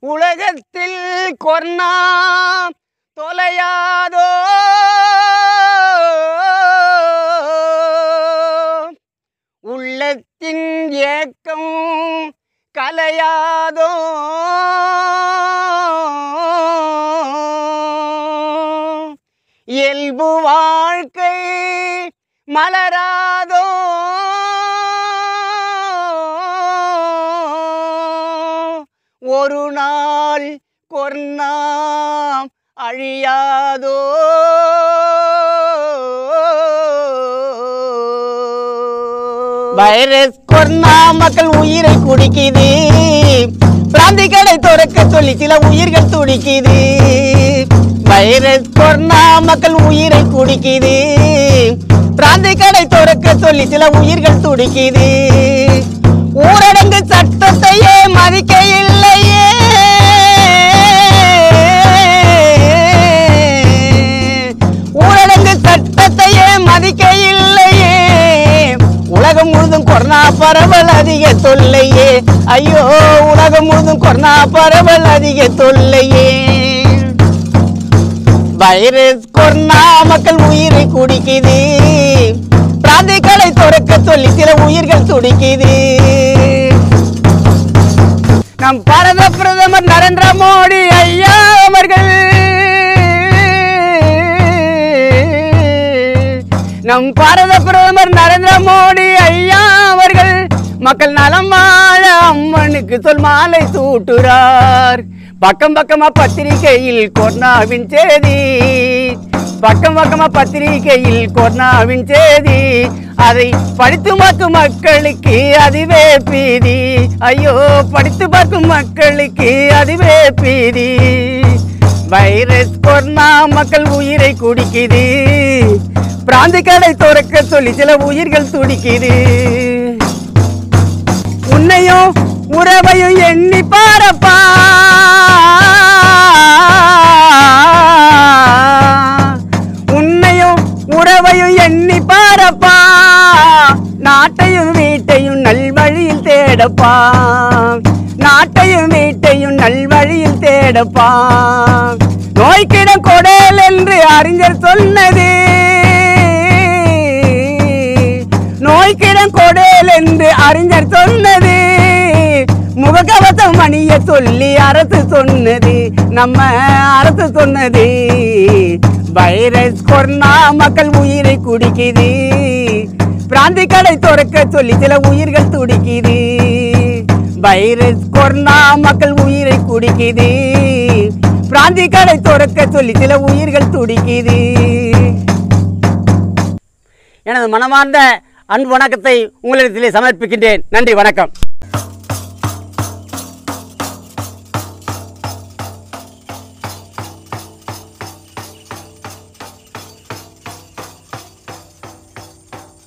உலகத்தில் கொரோனா தொலையாதோ உள்ளத்தின் ஏக்கம் கலையாதோ இயல்பு வாழ்க்கை மலராதோ ஒரு நாள் கொரோனா அழியாதோ வைரஸ் கொரோனா மக்கள் உயிரை குடிக்குது பிராந்தி கடை துறக்க சொல்லி சில உயிர்கள் துடிக்குது வைரஸ் கொரோனா மக்கள் உயிரை குடிக்குது பிராந்தி கடை துறக்க சொல்லி சில உயிர்கள் துடிக்குது ஊரடங்கு சட்டத்தையே மதிக்க இல்லையே ஊரடங்கு சட்டத்தையே மதிக்க இல்லையே உலகம் முழுதும் கொரோனா பரவல் அதிக தொல்லையே ஐயோ உலகம் முழுதும் கொரோனா பரவல் அதிக தொல்லையே வைரஸ் கொரோனா மக்கள் உயிரை குடிக்குது பிராந்தி கடை துறக்க சொல்லி சில உயிர்கள் துடிக்குது நம் பாரத பிரதமர் நரேந்திர மோடி ஐயா அவர்கள் நம் பாரத பிரதமர் நரேந்திர மோடி ஐயா அவர்கள் மக்கள் நலம் வாழ அம்மனுக்கு சொல் மாலை சூட்டுறார் பக்கம் பக்கமா பத்திரிகையில் கொரோனாவின் செய்தி பக்கம் பக்கமா பத்திரிகையில் கொரோனாவின் செய்தி அதை படித்து பார்க்கும் மக்களுக்கு அதுவே பீதி ஐயோ படித்து பார்க்கும் மக்களுக்கு அதுவே பீதி வைரஸ் கொரோனா மக்கள் உயிரை குடிக்குது பிராந்தி கடை துறக்க சொல்லி சில உயிர்கள் துடிக்குது உன்னையும் உறவையும் எண்ணி பாரப்பா உன்னையும் உறவையும் எண்ணி பாரப்பா நாட்டையும் வீட்டையும் நல்வழியில் தேடப்பா நாட்டையும் வீட்டையும் நல்வழியில் தேடப்பா நோய்க்கிடம் கொடேல் என்று அறிஞர் சொன்னது நோய்க்கிடம் கொடேல் என்று அறிஞர் சொன்னது முகக்கவசம் அணிய சொல்லி அரசு சொன்னது நம்ம அரசு சொன்னது வைரஸ் கொரோனா மக்கள் உயிரை குடிக்குது பிராந்தி கடை துறக்க சொல்லி சில உயிர்கள் துடிக்குது வைரஸ் கொரோனா மக்கள் உயிரை குடிக்குது பிராந்தி கடை துறக்க சொல்லி சில உயிர்கள் துடிக்குது எனது மனமார்ந்த அன்பு வணக்கத்தை உங்களிடத்திலே சமர்ப்பிக்கின்றேன். நன்றி, வணக்கம்.